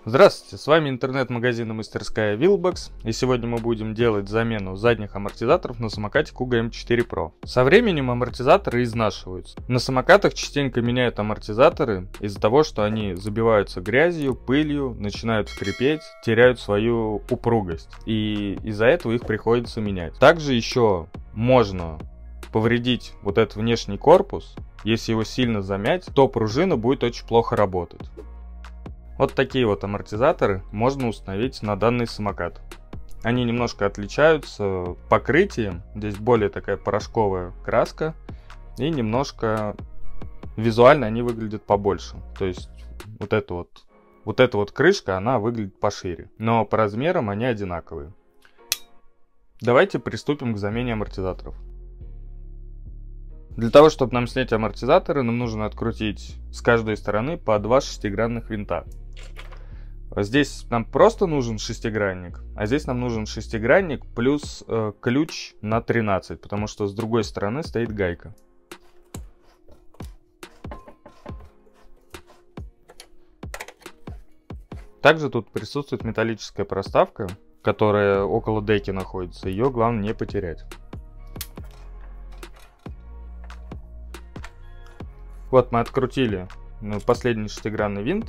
Здравствуйте, с вами интернет-магазин и мастерская Wheelbox, и сегодня мы будем делать замену задних амортизаторов на самокате Kuga M4 Pro. Со временем амортизаторы изнашиваются. На самокатах частенько меняют амортизаторы из-за того, что они забиваются грязью, пылью, начинают скрипеть, теряют свою упругость, и из-за этого их приходится менять. Также еще можно повредить вот этот внешний корпус. Если его сильно замять, то пружина будет очень плохо работать. Вот такие вот амортизаторы можно установить на данный самокат. Они немножко отличаются покрытием. Здесь более такая порошковая краска. И немножко визуально они выглядят побольше. То есть вот эта вот крышка, она выглядит пошире. Но по размерам они одинаковые. Давайте приступим к замене амортизаторов. Для того, чтобы нам снять амортизаторы, нам нужно открутить с каждой стороны по 2 шестигранных винта. Здесь нам просто нужен шестигранник, а здесь нам нужен шестигранник плюс ключ на 13, потому что с другой стороны стоит гайка. Также тут присутствует металлическая проставка, которая около дейки находится. Ее главное не потерять. Вот мы открутили последний шестигранный винт.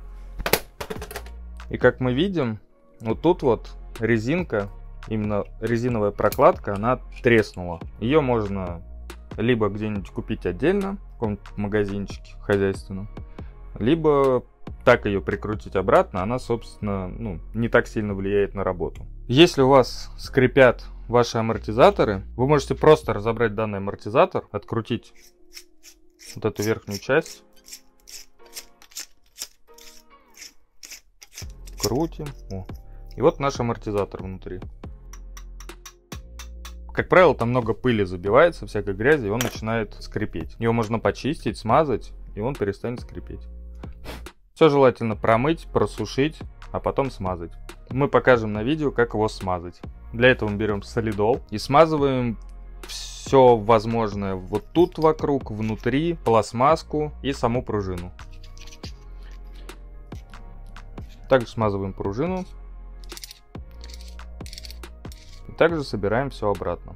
И как мы видим, вот тут вот резинка, именно резиновая прокладка, она треснула. Ее можно либо где-нибудь купить отдельно, в каком-нибудь магазинчике хозяйственном, либо так ее прикрутить обратно, она, собственно, не так сильно влияет на работу. Если у вас скрипят ваши амортизаторы, вы можете просто разобрать данный амортизатор, открутить вот эту верхнюю часть. Крутим. И вот наш амортизатор внутри. Как правило, там много пыли забивается, всякой грязи, и он начинает скрипеть. Его можно почистить, смазать, и он перестанет скрипеть. Все желательно промыть, просушить, а потом смазать. Мы покажем на видео, как его смазать. Для этого мы берем солидол и смазываем все возможное вот тут вокруг, внутри, пластмасску и саму пружину. Также смазываем пружину. И также собираем все обратно.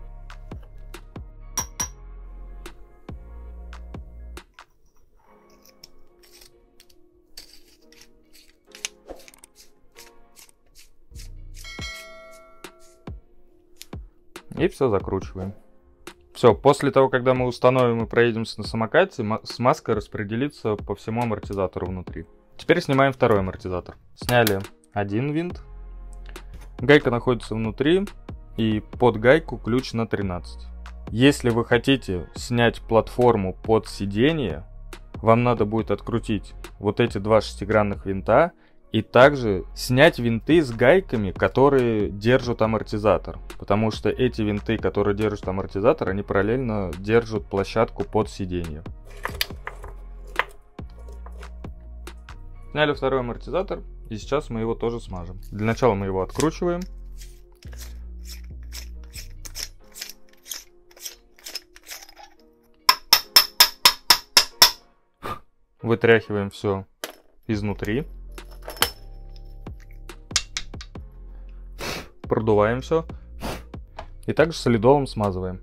И все закручиваем. Все, после того, когда мы установим и проедемся на самокате, смазка распределится по всему амортизатору внутри. Теперь снимаем второй амортизатор. Сняли один винт. Гайка находится внутри, и под гайку ключ на 13. Если вы хотите снять платформу под сиденье, вам надо будет открутить вот эти 2 шестигранных винта и также снять винты с гайками, которые держат амортизатор. Потому что эти винты, которые держат амортизатор, они параллельно держат площадку под сиденье. Сняли второй амортизатор, и сейчас мы его тоже смажем. Для начала мы его откручиваем. Вытряхиваем все изнутри. Продуваем все. И также солидолом смазываем.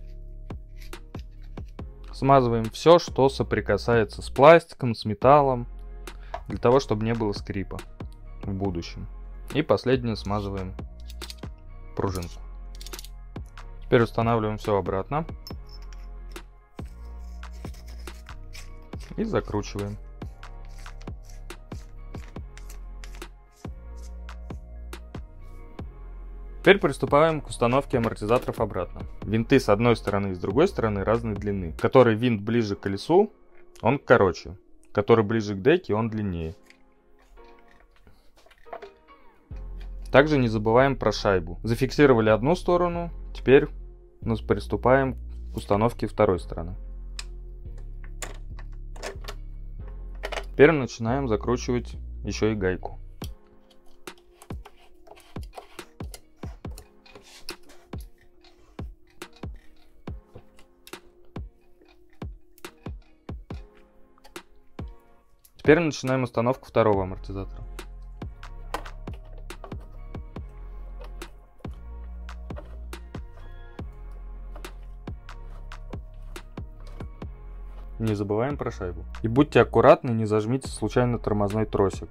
Смазываем все, что соприкасается с пластиком, с металлом, для того, чтобы не было скрипа в будущем. И последнее смазываем пружинку. Теперь устанавливаем все обратно. И закручиваем. Теперь приступаем к установке амортизаторов обратно. Винты с одной стороны и с другой стороны разной длины. Который винт ближе к колесу, он короче. Который ближе к дейке, он длиннее. Также не забываем про шайбу. Зафиксировали одну сторону, теперь приступаем к установке второй стороны. Теперь начинаем закручивать еще и гайку. Теперь начинаем установку второго амортизатора. Не забываем про шайбу. И будьте аккуратны, не зажмите случайно тормозной тросик.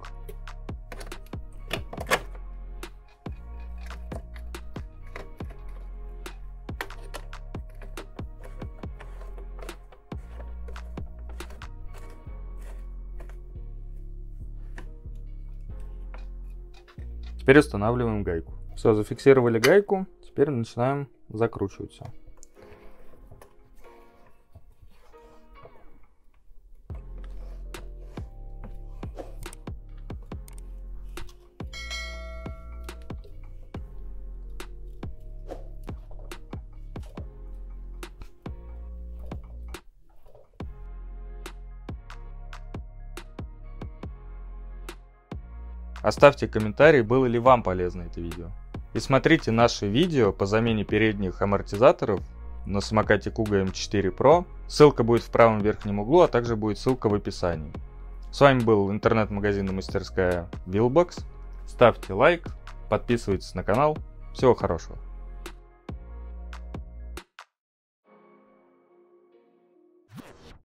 Теперь устанавливаем гайку. Все, зафиксировали гайку, теперь начинаем закручивать все. Оставьте комментарий, было ли вам полезно это видео. И смотрите наши видео по замене передних амортизаторов на самокате Kuga M4 Pro. Ссылка будет в правом верхнем углу, а также будет ссылка в описании. С вами был интернет-магазин и мастерская Wheelbox. Ставьте лайк, подписывайтесь на канал. Всего хорошего.